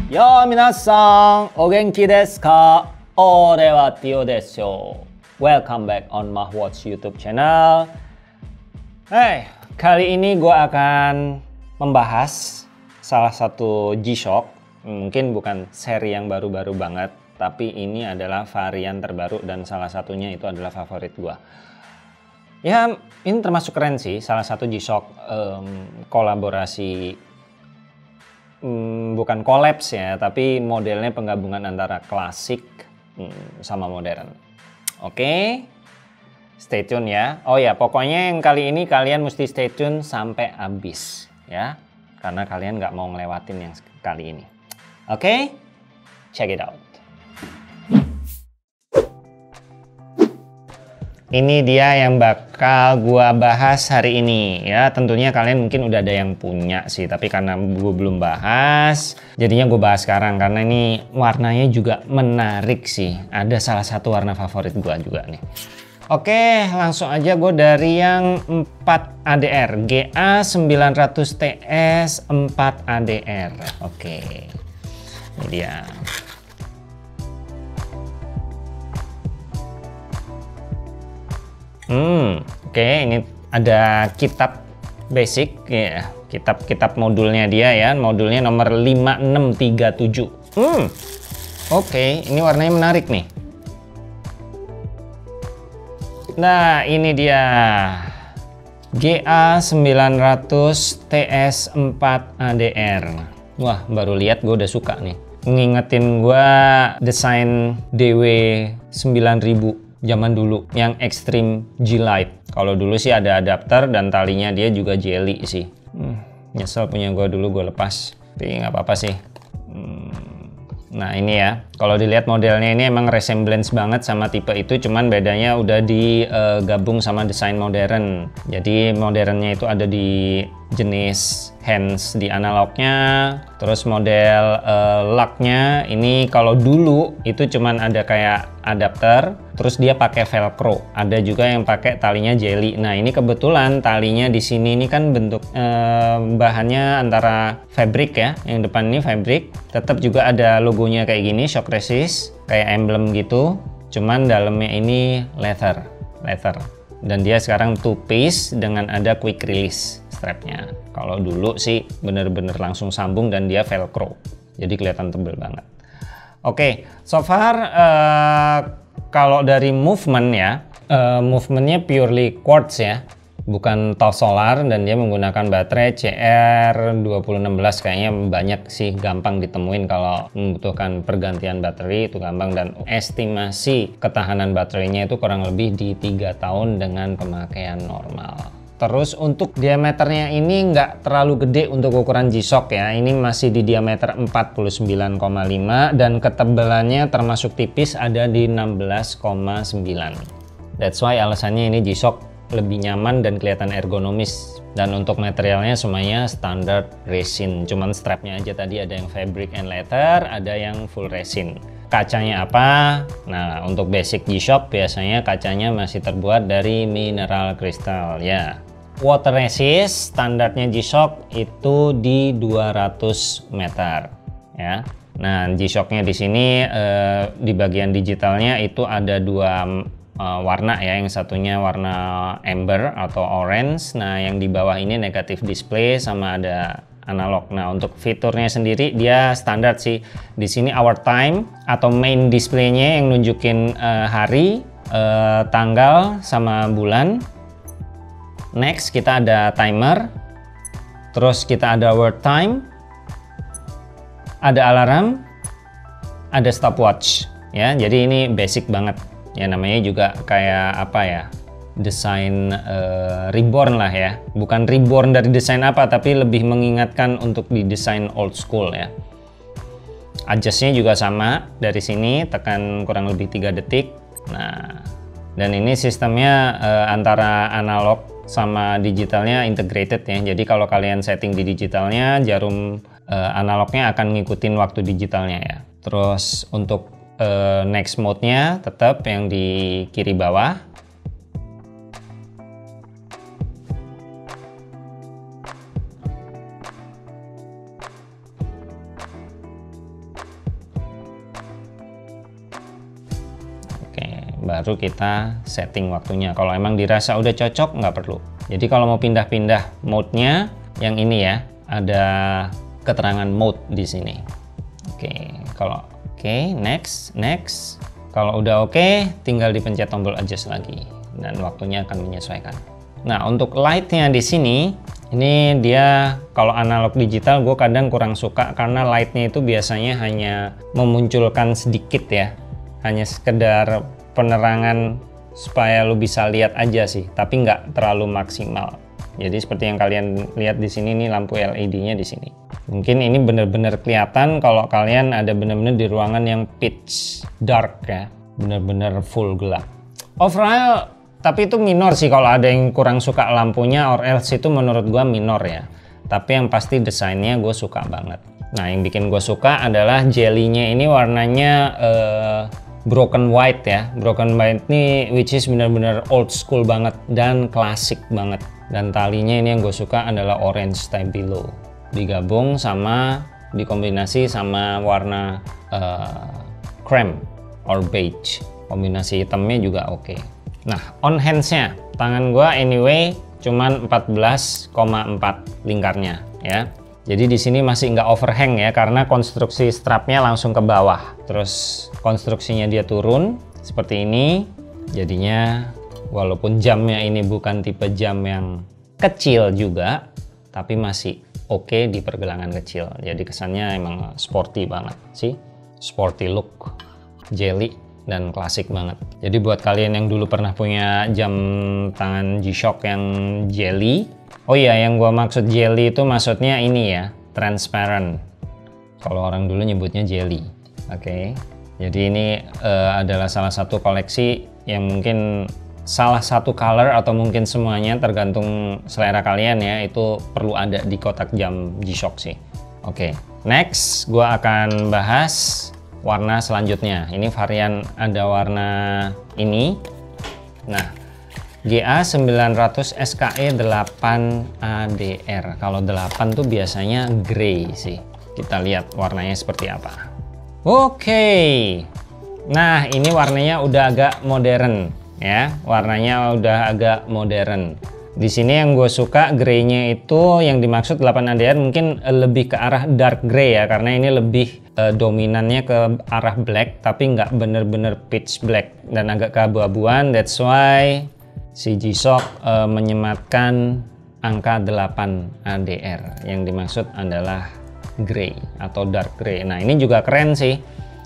Yo minasan, o genki desu ka? Ore wa Tio desu. Welcome back on Mahwatch YouTube channel. Hey, kali ini gue akan membahas salah satu G-Shock. Mungkin bukan seri yang baru-baru banget, tapi ini adalah varian terbaru dan salah satunya itu adalah favorit gue. Ya, ini termasuk keren sih, salah satu G-Shock kolaborasi, bukan kolaps ya, tapi modelnya penggabungan antara klasik sama modern. Oke, stay tune ya. Oh ya, pokoknya yang kali ini kalian mesti stay tune sampai habis ya, karena kalian nggak mau ngelewatin yang kali ini. Oke, check it out. Ini dia yang bakal gua bahas hari ini ya. Tentunya kalian mungkin udah ada yang punya sih, tapi karena gua belum bahas, jadinya gua bahas sekarang karena ini warnanya juga menarik sih. Ada salah satu warna favorit gua juga nih. Oke, langsung aja gue dari yang 4 ADR, GA900TS 4 ADR. Oke, ini dia. Oke, ini ada kitab basic ya, kitab modulnya dia ya, modulnya nomor 5637. Oke, ini warnanya menarik nih. Nah, ini dia GA900TS 4 ADR. Wah, baru lihat gue udah suka nih. Ngingetin gue desain DW 9000 zaman dulu yang Extreme G-Lite. Kalau dulu sih ada adapter dan talinya dia juga jelly sih. Nyesel punya gue dulu, gue lepas. Tapi nggak apa-apa sih. Nah ini ya, kalau dilihat modelnya ini emang resemblance banget sama tipe itu, cuman bedanya udah digabung sama desain modern. Jadi modernnya itu ada di jenis hands di analognya, terus model locknya ini kalau dulu itu cuman ada kayak adapter, terus dia pakai velcro. Ada juga yang pakai talinya jelly. Nah ini kebetulan talinya di sini ini kan bentuk bahannya antara fabric ya, yang depan ini fabric, tetap juga ada logonya kayak gini, shock resist, kayak emblem gitu. Cuman dalamnya ini leather. Dan dia sekarang two piece dengan ada quick release strapnya. Kalau dulu sih bener-bener langsung sambung dan dia velcro, jadi kelihatan tebel banget. Oke, so far kalau dari movement ya, movementnya purely quartz ya, bukan TOF solar, dan dia menggunakan baterai CR2016. Kayaknya banyak sih, gampang ditemuin kalau membutuhkan pergantian baterai, itu gampang, dan estimasi ketahanan baterainya itu kurang lebih di 3 tahun dengan pemakaian normal. Terus untuk diameternya ini nggak terlalu gede untuk ukuran G-Shock ya, ini masih di diameter 49,5 dan ketebalannya termasuk tipis, ada di 16,9. That's why alasannya ini G-Shock lebih nyaman dan kelihatan ergonomis. Dan untuk materialnya semuanya standar resin, cuman strapnya aja tadi ada yang fabric and leather, ada yang full resin. Kacanya apa? Nah, untuk basic G-Shock biasanya kacanya masih terbuat dari mineral kristal ya. Water resist standarnya G-Shock itu di 200 meter ya. Nah, G-Shocknya di sini di bagian digitalnya itu ada dua warna ya, yang satunya warna amber atau orange. Nah, yang di bawah ini negatif display sama ada analog. Nah, untuk fiturnya sendiri dia standar sih. Di sini hour time atau main displaynya yang nunjukin hari, tanggal sama bulan. Next kita ada timer, terus kita ada word time, ada alarm, ada stopwatch ya. Jadi ini basic banget ya, namanya juga kayak apa ya, desain reborn lah ya. Bukan reborn dari desain apa, tapi lebih mengingatkan untuk didesain old school ya. Adjustnya juga sama, dari sini tekan kurang lebih 3 detik. Nah, dan ini sistemnya antara analog sama digitalnya integrated ya. Jadi kalau kalian setting di digitalnya, jarum analognya akan ngikutin waktu digitalnya ya. Terus untuk next mode-nya tetap yang di kiri bawah. baru kita setting waktunya. Kalau emang dirasa udah cocok, nggak perlu. Jadi kalau mau pindah-pindah mode-nya, yang ini ya, ada keterangan mode di sini. Next. Kalau udah oke, tinggal dipencet tombol adjust lagi dan waktunya akan menyesuaikan. Nah, untuk light-nya di sini, ini dia kalau analog digital gue kadang kurang suka karena light-nya itu biasanya hanya memunculkan sedikit ya. Hanya sekedar penerangan supaya lu bisa lihat aja sih, tapi nggak terlalu maksimal. Jadi seperti yang kalian lihat di sini nih, lampu LED-nya di sini. Mungkin ini benar-benar kelihatan kalau kalian ada benar-benar di ruangan yang pitch dark ya, benar-benar full gelap. Overall, tapi itu minor sih kalau ada yang kurang suka lampunya or else itu menurut gua minor ya. Tapi yang pasti desainnya gue suka banget. Nah, yang bikin gue suka adalah jelly-nya ini warnanya broken white ya. Broken white ini which is benar-benar old school banget dan klasik banget. Dan talinya ini yang gue suka adalah orange stabilo, digabung sama dikombinasi sama warna cream or beige. Kombinasi hitamnya juga oke. Nah, on hands-nya tangan gue anyway cuman 14,4 lingkarnya ya. Jadi di sini masih nggak overhang ya, karena konstruksi strapnya langsung ke bawah. Terus konstruksinya dia turun seperti ini. Jadinya walaupun jamnya ini bukan tipe jam yang kecil juga, tapi masih oke di pergelangan kecil. Jadi kesannya emang sporty banget sih. Sporty look, jelly, dan klasik banget. Jadi buat kalian yang dulu pernah punya jam tangan G-Shock yang jelly, oh iya, yang gua maksud jelly itu maksudnya ini ya, transparent. Kalau orang dulu nyebutnya jelly. Oke. Jadi ini adalah salah satu koleksi yang mungkin salah satu color atau mungkin semuanya tergantung selera kalian ya, itu perlu ada di kotak jam G-Shock sih. Oke. Next, gua akan bahas warna selanjutnya. Ini varian ada warna ini. Nah, GA900 SKE 8ADR. Kalau 8 tuh biasanya grey sih. Kita lihat warnanya seperti apa. Oke. Nah, ini warnanya udah agak modern ya. Warnanya udah agak modern. Di sini yang gue suka grey-nya itu yang dimaksud 8ADR mungkin lebih ke arah dark grey ya, karena ini lebih dominannya ke arah black tapi nggak bener-bener pitch black dan agak keabu-abuan. That's why si G-Shock menyematkan angka 8 ADR. Yang dimaksud adalah grey atau dark grey. Nah, ini juga keren sih.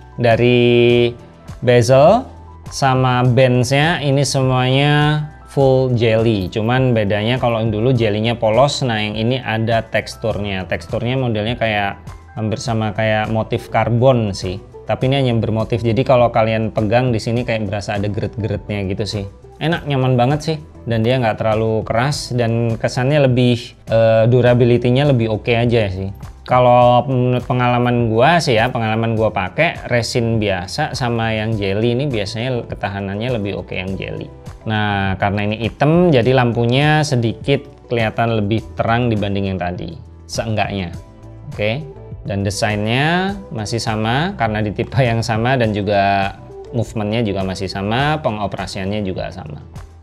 Dari bezel sama bands-nya ini semuanya full jelly. Cuman bedanya kalau yang dulu jelinya polos, nah yang ini ada teksturnya. Teksturnya modelnya kayak hampir sama kayak motif karbon sih. Tapi ini hanya bermotif. Jadi kalau kalian pegang di sini kayak berasa ada geret-geretnya gitu sih. Enak, nyaman banget sih, dan dia nggak terlalu keras dan kesannya lebih durability-nya lebih oke aja sih. Kalau menurut pengalaman gua sih ya, pengalaman gua pakai resin biasa sama yang jelly ini biasanya ketahanannya lebih oke yang jelly. Nah, karena ini hitam jadi lampunya sedikit kelihatan lebih terang dibanding yang tadi, seenggaknya. Oke. Dan desainnya masih sama karena di tipe yang sama dan juga movementnya juga masih sama, pengoperasiannya juga sama.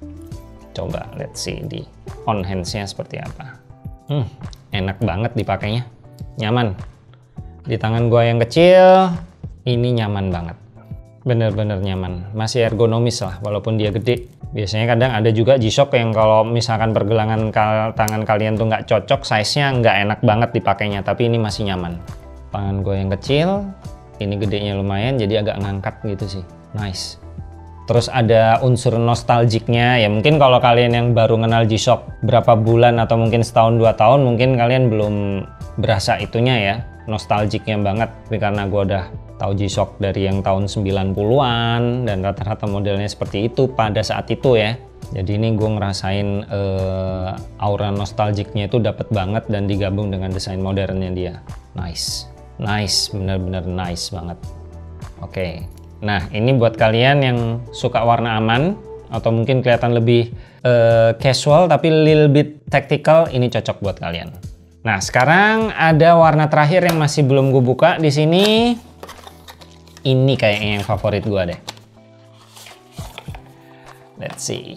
Coba let's see di on hands-nya seperti apa. Enak banget dipakainya, nyaman. Di tangan gua yang kecil ini nyaman banget, bener-bener nyaman, masih ergonomis lah walaupun dia gede. Biasanya kadang ada juga G-Shock yang kalau misalkan pergelangan tangan kalian tuh nggak cocok, size-nya nggak enak banget dipakainya, tapi ini masih nyaman. Tangan gue yang kecil, ini gedenya lumayan jadi agak ngangkat gitu sih, nice. Terus ada unsur nostalgiknya ya, mungkin kalau kalian yang baru kenal G-Shock berapa bulan atau mungkin setahun 2 tahun mungkin kalian belum berasa itunya ya, nostalgiknya banget. Tapi karena gue udah tahu G-Shock dari yang tahun 90-an dan rata-rata modelnya seperti itu pada saat itu ya. Jadi ini gue ngerasain aura nostalgiknya itu dapat banget dan digabung dengan desain modernnya dia. Nice, nice, bener-bener nice banget. Oke. Nah, ini buat kalian yang suka warna aman atau mungkin kelihatan lebih casual tapi little bit tactical, ini cocok buat kalian. Nah, sekarang ada warna terakhir yang masih belum gue buka di sini. Ini kayaknya yang favorit gue deh. Let's see.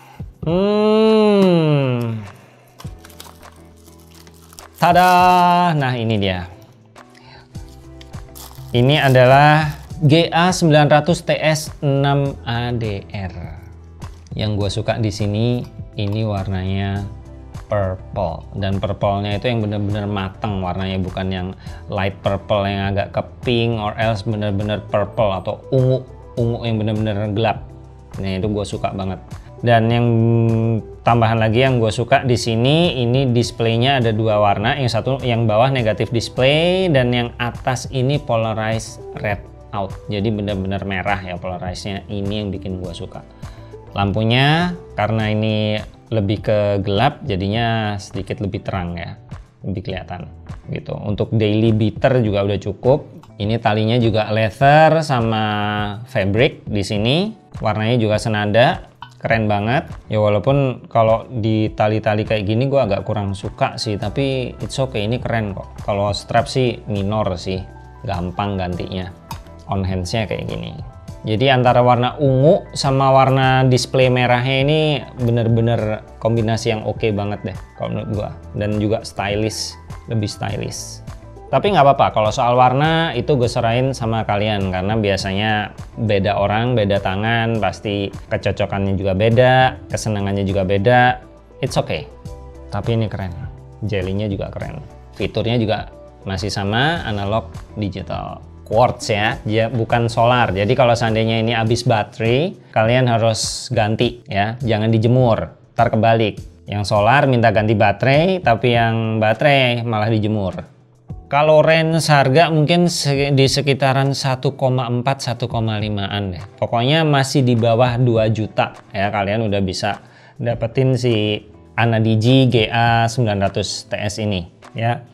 Tada! Nah ini dia. Ini adalah GA900TS 6ADR. Yang gue suka di sini, ini warnanya purple, dan purple-nya itu yang bener-bener mateng warnanya, bukan yang light purple yang agak ke pink or else bener-bener purple atau ungu yang bener-bener gelap. Nah itu gue suka banget. Dan yang tambahan lagi yang gue suka di sini, ini displaynya ada dua warna, yang satu yang bawah negatif display dan yang atas ini polarized red out, jadi bener-bener merah ya polarized-nya. Ini yang bikin gue suka. Lampunya karena ini lebih ke gelap jadinya sedikit lebih terang ya, lebih kelihatan gitu. Untuk daily beater juga udah cukup. Ini talinya juga leather sama fabric di sini, warnanya juga senada, keren banget ya. Walaupun kalau di tali-tali kayak gini gue agak kurang suka sih, tapi it's okay, ini keren kok. Kalau strap sih minor sih, gampang gantinya. On hands-nya kayak gini. Jadi antara warna ungu sama warna display merahnya ini bener-bener kombinasi yang oke banget deh kalau menurut gua, dan juga stylish, lebih stylish. Tapi nggak apa-apa, kalau soal warna itu gue serahin sama kalian, karena biasanya beda orang, beda tangan, pasti kecocokannya juga beda, kesenangannya juga beda. It's okay. Tapi ini keren, jelly-nya juga keren, fiturnya juga masih sama, analog digital. Quartz ya, bukan solar. Jadi kalau seandainya ini habis baterai, kalian harus ganti ya, jangan dijemur, ntar kebalik. Yang solar minta ganti baterai, tapi yang baterai malah dijemur. Kalau range harga mungkin di sekitaran 1,4-1,5an deh. Pokoknya masih di bawah 2 juta ya, kalian udah bisa dapetin si Anadigi GA900TS ini ya.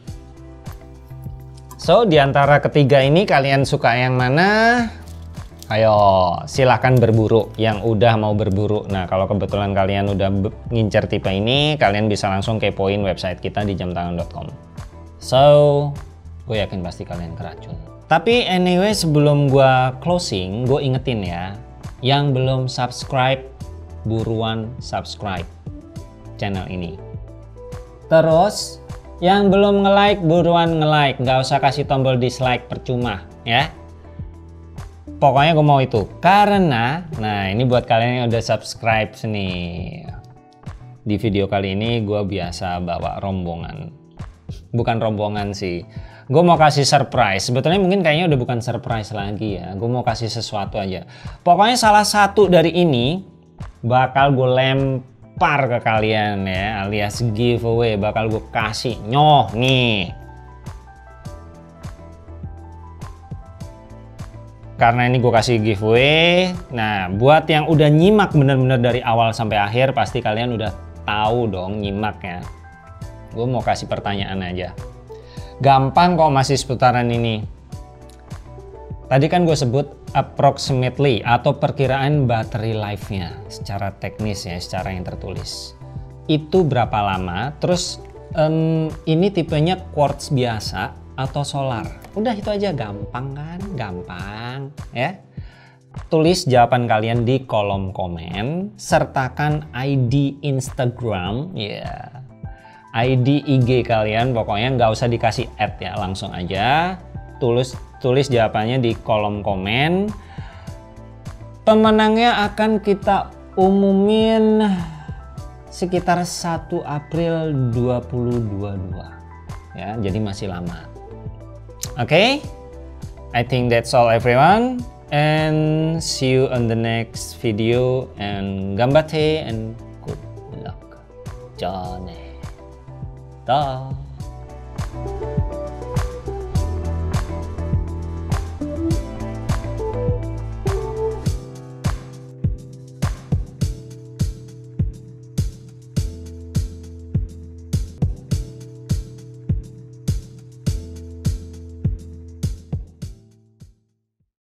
So, di antara ketiga ini kalian suka yang mana? Ayo, silahkan berburu yang udah mau berburu. Nah, kalau kebetulan kalian udah ngincer tipe ini, kalian bisa langsung kepoin website kita di jamtangan.com. So, gue yakin pasti kalian keracun. Tapi anyway, sebelum gue closing, gue ingetin ya, yang belum subscribe, buruan subscribe channel ini. Terus, yang belum nge-like, buruan nge-like, nggak usah kasih tombol dislike, percuma ya. Pokoknya gue mau itu, karena nah ini buat kalian yang udah subscribe nih. Di video kali ini gue biasa bawa rombongan, bukan rombongan sih, gue mau kasih surprise. Sebetulnya mungkin kayaknya udah bukan surprise lagi ya, gue mau kasih sesuatu aja. Pokoknya salah satu dari ini bakal gue lempar ke kalian ya, alias giveaway, bakal gue kasih nyoh nih. Karena ini gue kasih giveaway, nah buat yang udah nyimak bener-bener dari awal sampai akhir, pasti kalian udah tahu dong nyimaknya. Gue mau kasih pertanyaan aja, gampang kok, masih seputaran ini. Tadi kan gue sebut approximately atau perkiraan battery life-nya secara teknis ya, secara yang tertulis. Itu berapa lama, terus ini tipenya quartz biasa atau solar. Udah itu aja, gampang kan? Gampang ya. Tulis jawaban kalian di kolom komen, sertakan ID Instagram ya. ID IG kalian, pokoknya nggak usah dikasih add ya, langsung aja tulis jawabannya di kolom komen. Pemenangnya akan kita umumin sekitar 1 April 2022 ya, jadi masih lama. Okay, I think that's all everyone, and see you on the next video, and ganbatte and good luck. Johnny. Dah.